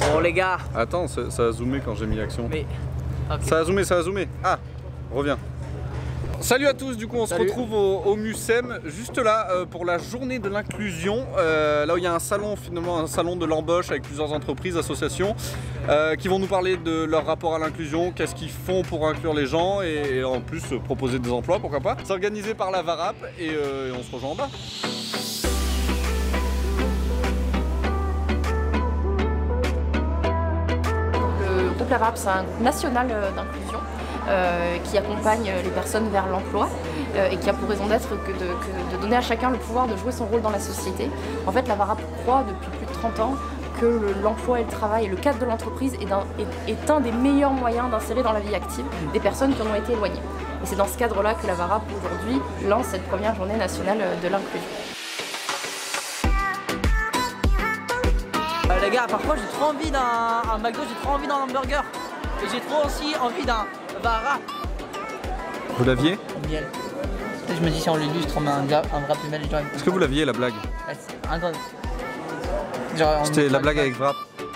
Bon les gars. Attends, ça a zoomé quand j'ai mis l'action. Mais... Okay. Ça a zoomé. Ah, reviens. Salut à tous, du coup on se retrouve au MUSEM, juste là pour la journée de l'inclusion, là où il y a un salon, finalement un salon de l'embauche avec plusieurs entreprises, associations qui vont nous parler de leur rapport à l'inclusion, qu'est-ce qu'ils font pour inclure les gens et en plus proposer des emplois, pourquoi pas. C'est organisé par la VARAP et on se rejoint en bas. Le groupe La VARAP, c'est un groupe national d'inclusion. Qui accompagne les personnes vers l'emploi et qui a pour raison d'être que de donner à chacun le pouvoir de jouer son rôle dans la société. En fait, la VARAP croit depuis plus de 30 ans que l'emploi et le travail et le cadre de l'entreprise est un des meilleurs moyens d'insérer dans la vie active des personnes qui en ont été éloignées. Et c'est dans ce cadre-là que la VARAP aujourd'hui lance cette première journée nationale de l'inclusion. Les gars, parfois j'ai trop envie d'un McDo, j'ai trop envie d'un hamburger. Et j'ai trop aussi envie d'un VARAP. Vous l'aviez? Miel. Je me dis si on l'illustre, on met un wrap de miel. Est-ce que vous l'aviez la blague? C'était la blague avec wrap.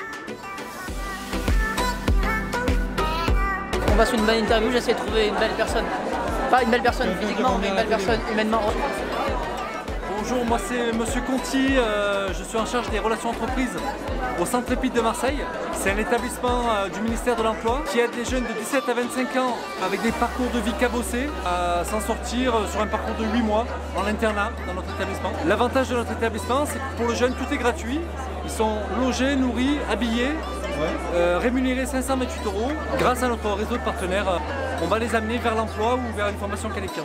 On va sur une bonne interview, j'essaie de trouver une belle personne. Pas une belle personne physiquement, mais une belle personne humainement. Bonjour, moi c'est Monsieur Conti, je suis en charge des relations entreprises au Centre Lépide de Marseille. C'est un établissement du ministère de l'Emploi qui aide les jeunes de 17 à 25 ans avec des parcours de vie cabossés à s'en sortir sur un parcours de 8 mois en internat dans notre établissement. L'avantage de notre établissement, c'est que pour le jeune, tout est gratuit. Ils sont logés, nourris, habillés, rémunérés 528 €. Grâce à notre réseau de partenaires, on va les amener vers l'emploi ou vers une formation qualifiante.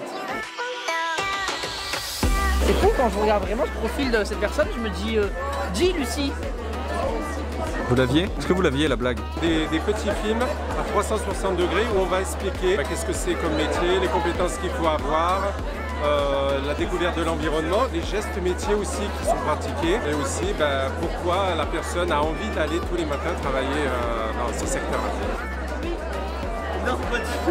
C'est fou quand je regarde vraiment ce profil de cette personne, je me dis, dis Lucie. Vous l'aviez? Est-ce que vous l'aviez la blague? Des petits films à 360 degrés où on va expliquer qu'est-ce que c'est comme métier, les compétences qu'il faut avoir, la découverte de l'environnement, les gestes métiers aussi qui sont pratiqués et aussi pourquoi la personne a envie d'aller tous les matins travailler dans ce secteur-là. Non, pas du tout.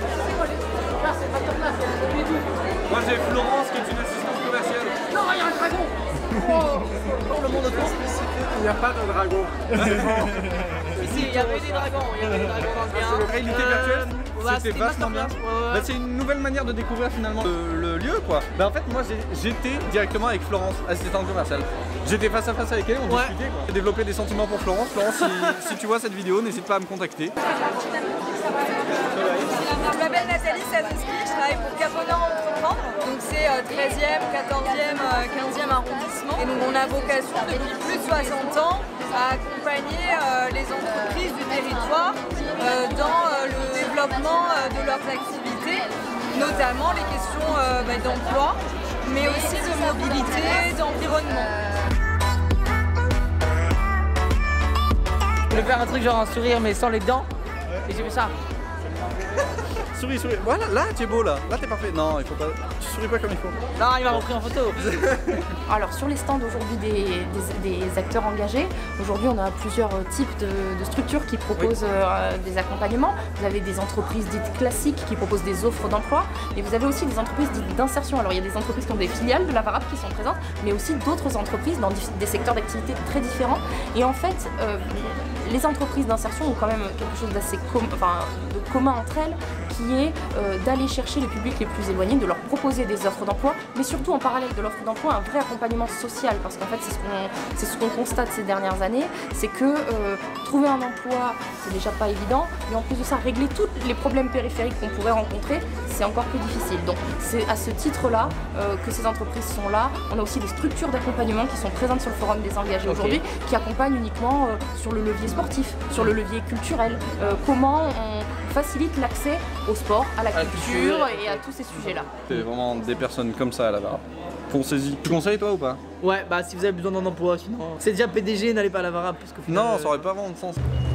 Moi j'ai Florence qui est une assistante commerciale. Non, il y a un dragon. Oh, le monde autour. Il n'y a pas de dragon. Si, il y avait des dragons, dans le bien. C'est la réalité virtuelle. Ouais, c'était vachement bien. Ouais. C'est une nouvelle manière de découvrir finalement le lieu quoi. En fait moi j'étais directement avec Florence, assistante commerciale. J'étais face à face avec elle, on discutait quoi. J'ai développé des sentiments pour Florence. Florence, si tu vois cette vidéo, n'hésite pas à me contacter. Je m'appelle Nathalie Sadoski, je travaille pour Capona Entreprendre. Donc c'est 13e, 14e, 15e arrondissement. Et donc on a vocation depuis plus de 60 ans à accompagner les entreprises du territoire dans le développement de leurs activités, notamment les questions d'emploi, mais aussi de mobilité, d'environnement. Je voulais faire un truc genre un sourire mais sans les dents. Et j'ai fait ça. Souris. Voilà, là tu es beau là. Là t'es parfait. Non, il faut pas. Tu souris pas comme il faut. Non, il m'a repris en photo. Alors sur les stands aujourd'hui des acteurs engagés, aujourd'hui on a plusieurs types de structures qui proposent des accompagnements. Vous avez des entreprises dites classiques qui proposent des offres d'emploi, et vous avez aussi des entreprises dites d'insertion. Alors il y a des entreprises qui ont des filiales de la VARAP qui sont présentes, mais aussi d'autres entreprises dans des secteurs d'activité très différents. Et en fait, les entreprises d'insertion ont quand même quelque chose d'assez commun entre elles, qui est d'aller chercher les publics les plus éloignés, de leur proposer des offres d'emploi, mais surtout en parallèle de l'offre d'emploi, un vrai accompagnement social, parce qu'en fait c'est ce qu'on constate ces dernières années, c'est que trouver un emploi c'est déjà pas évident, mais en plus de ça régler tous les problèmes périphériques qu'on pourrait rencontrer, c'est encore plus difficile. Donc c'est à ce titre-là que ces entreprises sont là. On a aussi des structures d'accompagnement qui sont présentes sur le forum des engagés aujourd'hui, qui accompagnent uniquement sur le levier sportif, sur le levier culturel, comment on facilite l'accès au sport, à la culture et à tous ces sujets-là. C'est vraiment des personnes comme ça à la VARAP. Foncez-y. Tu conseilles toi ou pas? Ouais, bah si vous avez besoin d'un emploi, sinon. C'est déjà PDG, n'allez pas à la VARAP parce que. Non, ça aurait pas vraiment de sens.